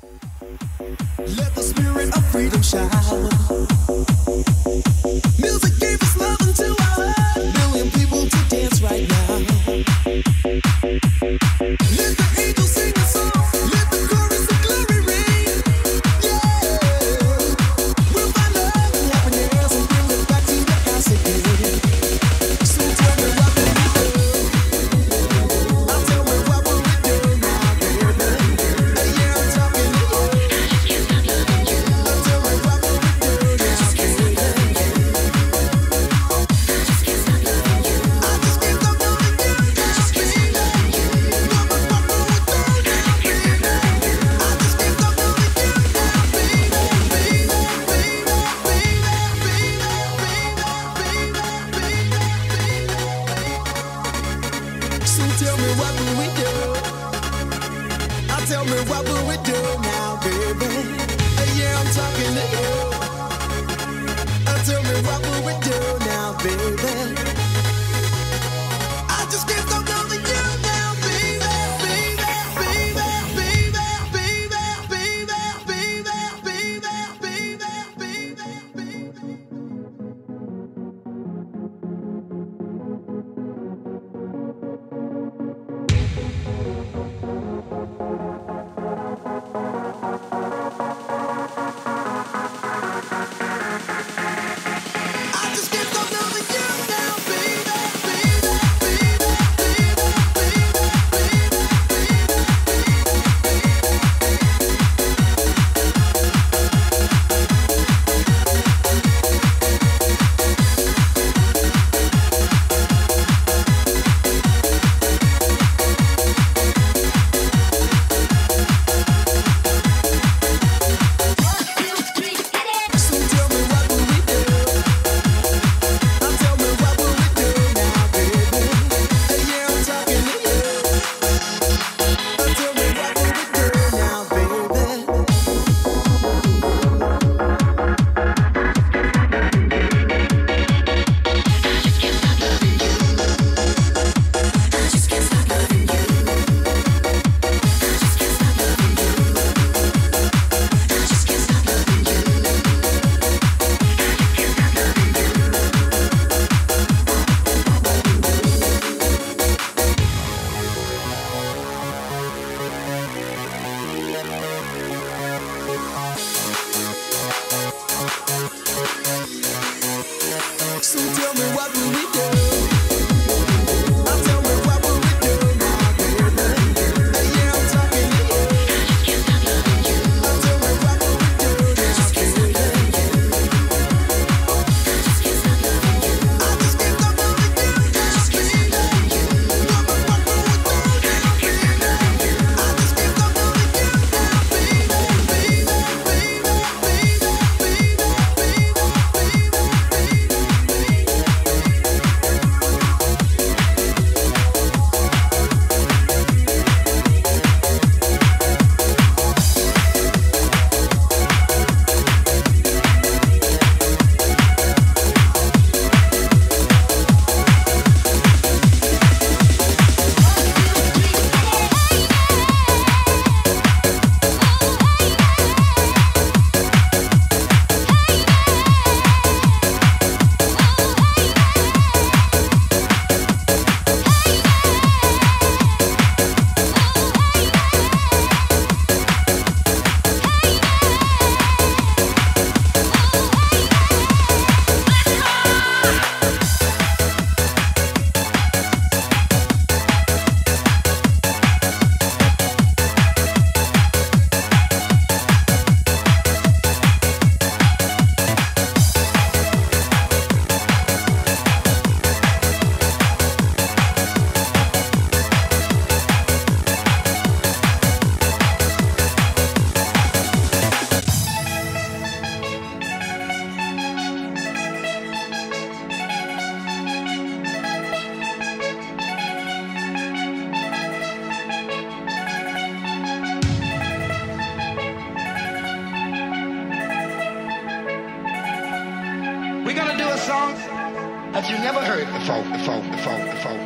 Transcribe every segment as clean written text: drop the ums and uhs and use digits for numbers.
Let the spirit of freedom shower. Music gave us love unto our million people to dance right now. Let the angels sing a song. Let the chorus of glory ring. Yeah, we'll find love and happiness and bring it back to the house again. So tell me what will we do? I'll tell me what will we do now, baby. Yeah, I'm talking to you. I'll tell me what will we do now, baby. I just can't stop loving you now, baby. What will we do now, baby? I just can't stop loving you now, baby. So tell me what will we do? Tell me what will we do now, baby? Yeah, I'm talking to you. Tell me what will we do now, baby? I just can't stop loving you now, baby. I just can't stop loving you now, So tell me what will we do? Tell me what will we do now, baby? Yeah, I'm talking to you. Tell me what will we do now, baby? So tell me what will we do? Tell me what will we do now, baby? Yeah, I'm talking to you. Tell me what will we do now, baby? I just can't stop loving you now, baby. What will we do now, baby? I just can't stop loving you now, baby. We're gonna do a song that you never heard before.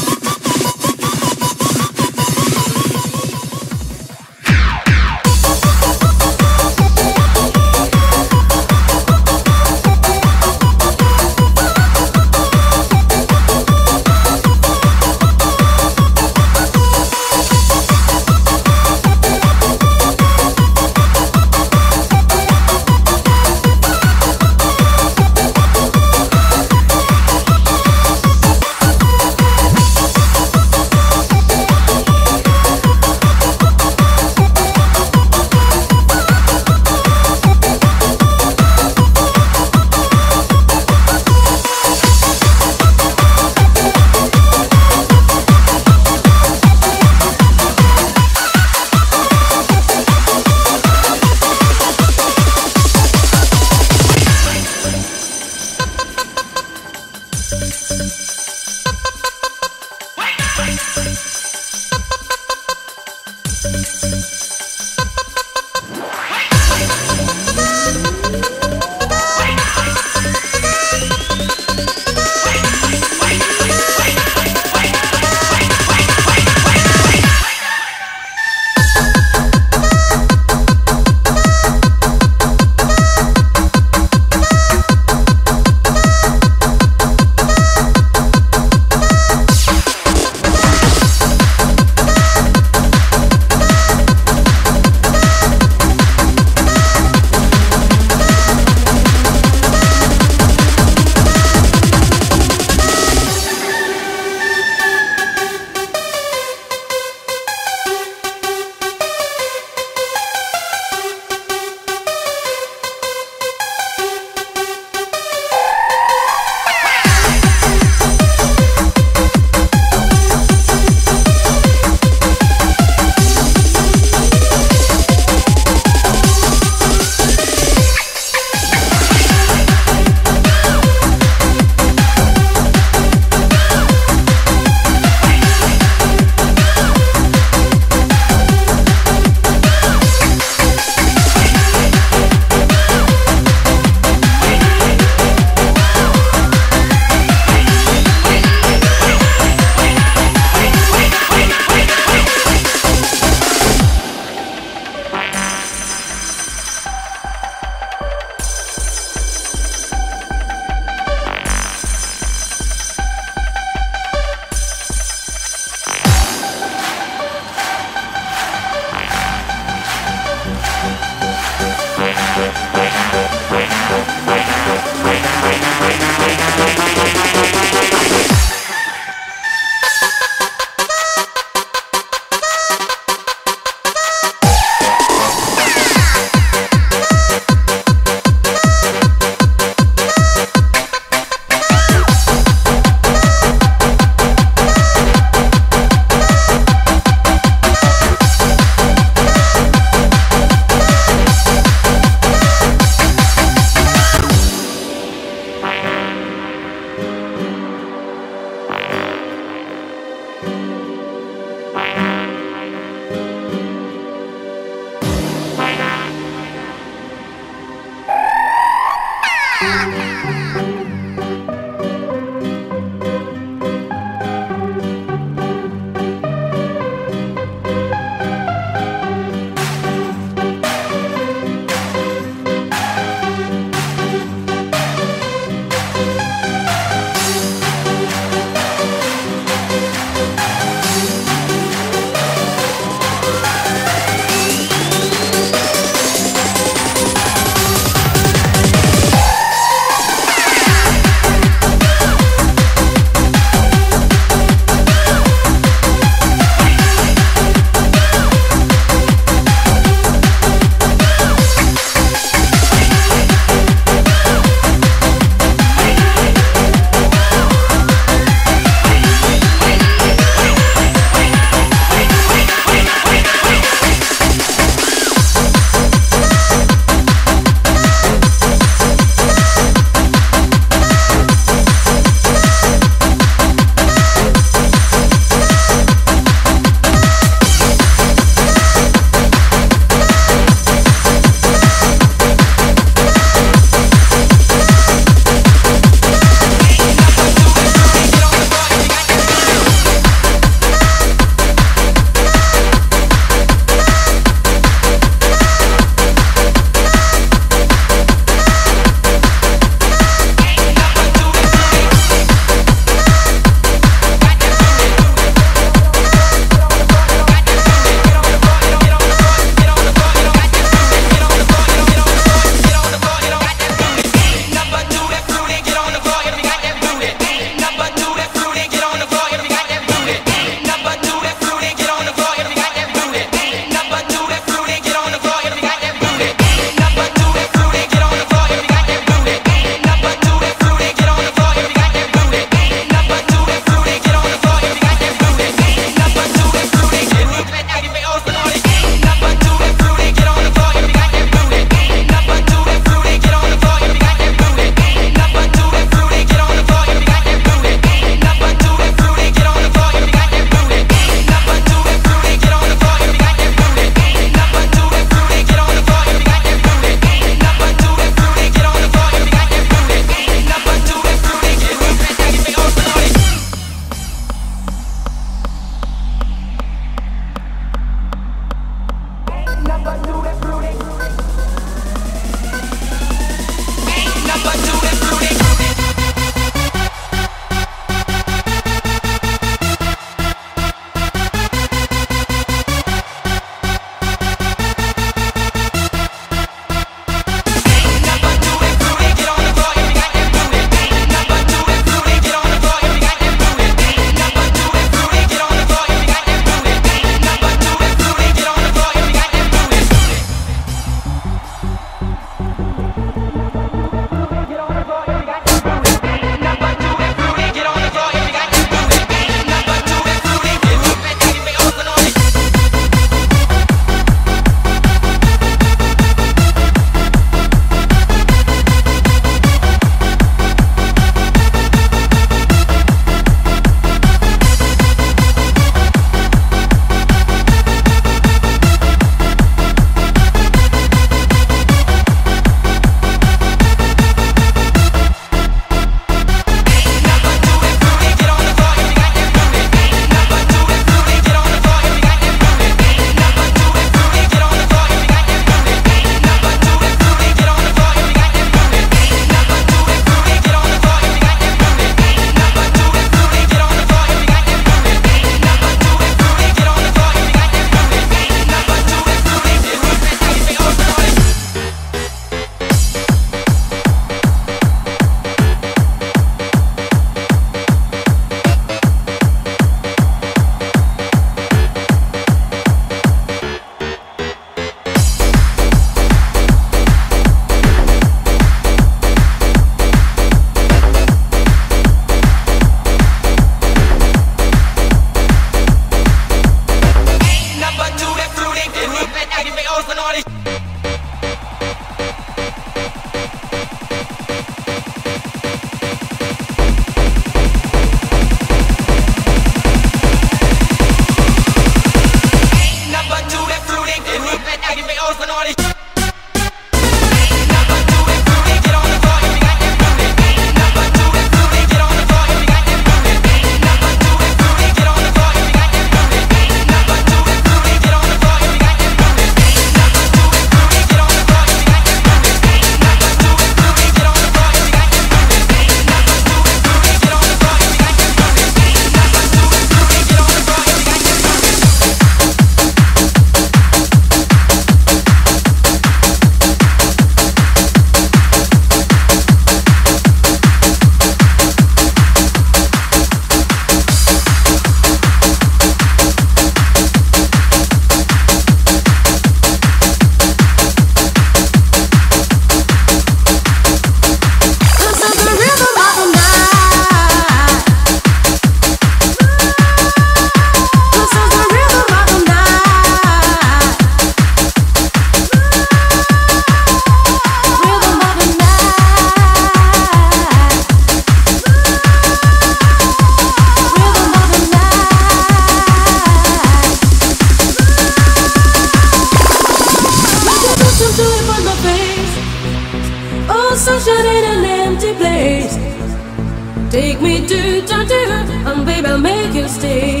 Take me to tattoo, and baby, I'll make you stay.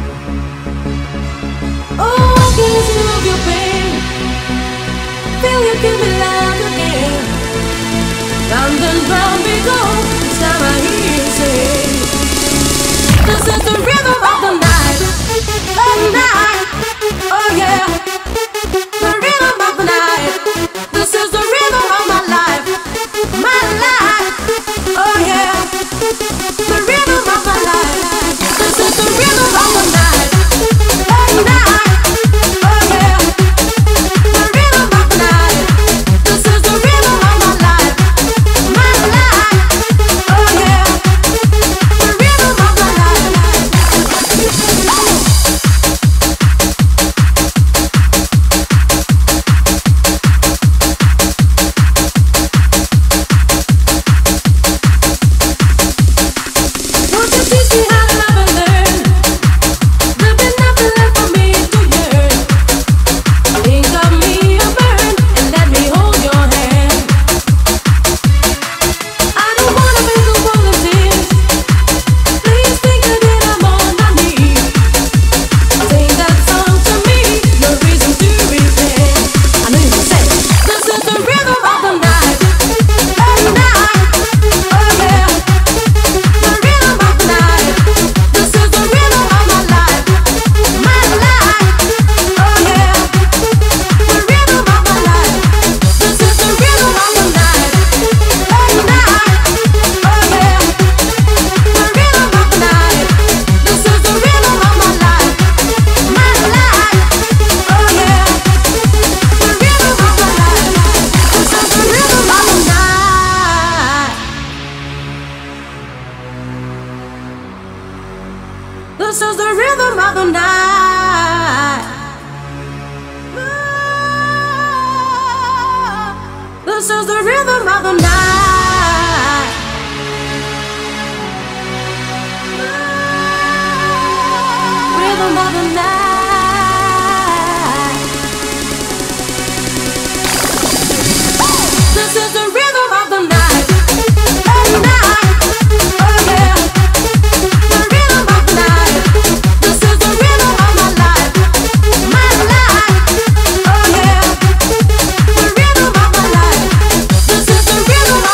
Oh, I can listen of your pain. Feel you give me love again. Round and round we go. Each time I hear you say, this is the rhythm of the night. Of the night. Oh yeah. The rhythm of the night. This is the rhythm of my life. My life. Oh yeah. The rhythm of my life. This is the rhythm of the night. Of the night. Oh yeah. The rhythm of the night. This is the rhythm of my life. My life. Oh yeah. The rhythm of my life. Won't you teach me how to love and learn? There'll be nothing left for me to yearn. Think of me or burn and let me hold your hand. I don't wanna be the one of tears. Please think again, I'm on my knees. Sing that song to me, no reason to repent. I know you say this is the rhythm of the night. Of the night. Oh yeah. The rhythm of the night. This is the rhythm of my life. My life. Oh yeah. The rhythm of my life. This is the rhythm of the night. Of the night. Oh yeah. The rhythm of the night. This is the rhythm of my life. My life. Oh yeah. The rhythm of my life. This is the rhythm of the night. This is the rhythm of the night. This is the rhythm of the night. Rhythm of the night. This is the rhythm of the night. Of the night. Oh yeah. The rhythm of the night. This is the rhythm of my life. My life. Oh yeah. The rhythm of my life. This is the rhythm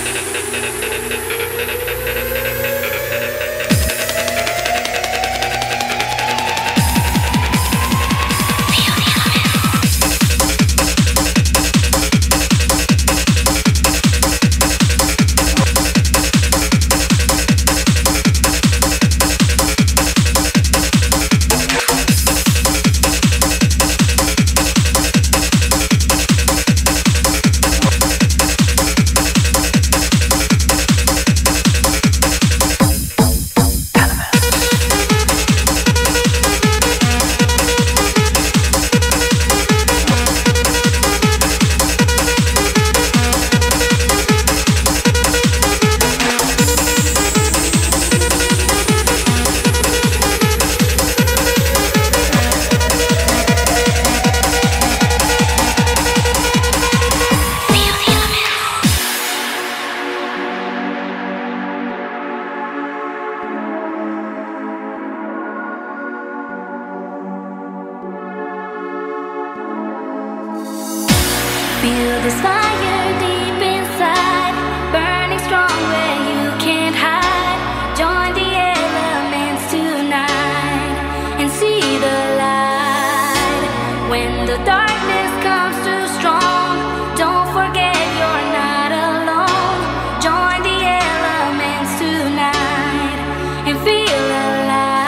Feel this fire deep inside, burning strong where you can't hide. Join the elements tonight and see the light. When the darkness comes too strong, don't forget you're not alone. Join the elements tonight and feel alive.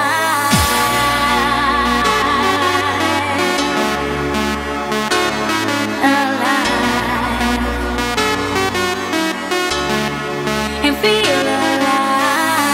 And feel alive.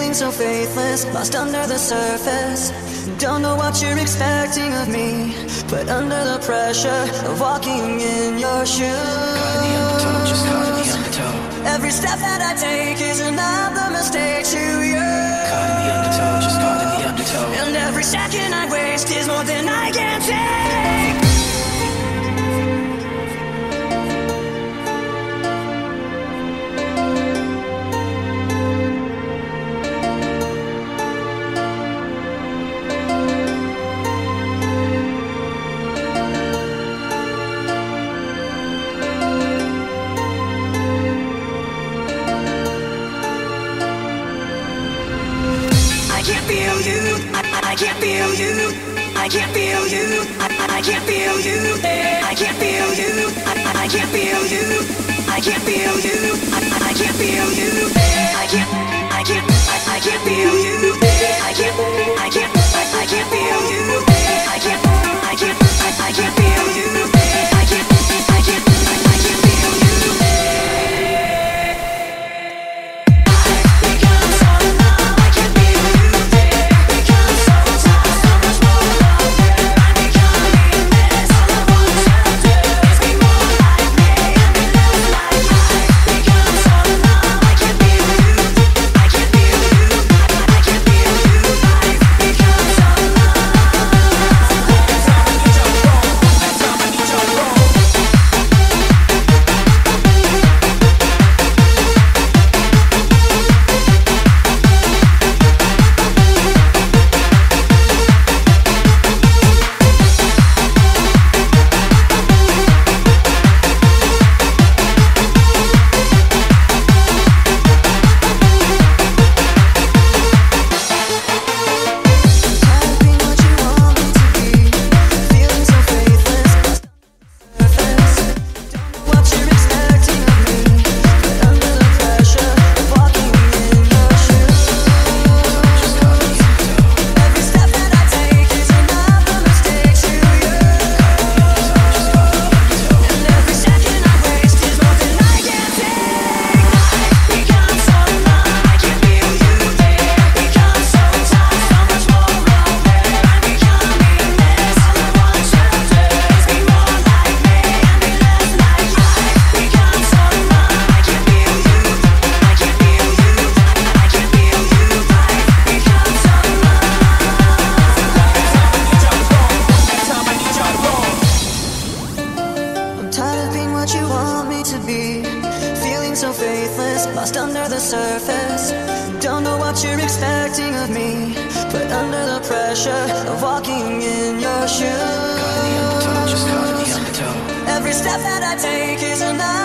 feeling so faithless, lost under the surface. Don't know what you're expecting of me, but under the pressure of walking in your shoes. Caught in the undertow, just caught in the undertow. Every step that I take is another mistake to you. Caught in the undertow, just caught in the undertow. And every second I waste is more than I can take. I can't feel you. I can't feel you. I can't feel you. I can't feel you. I can't feel you. I can't feel you. I can't feel you. I can't feel you. I can't feel you. I can't feel you. I can't feel you. I can't feel you. Every step that I take is another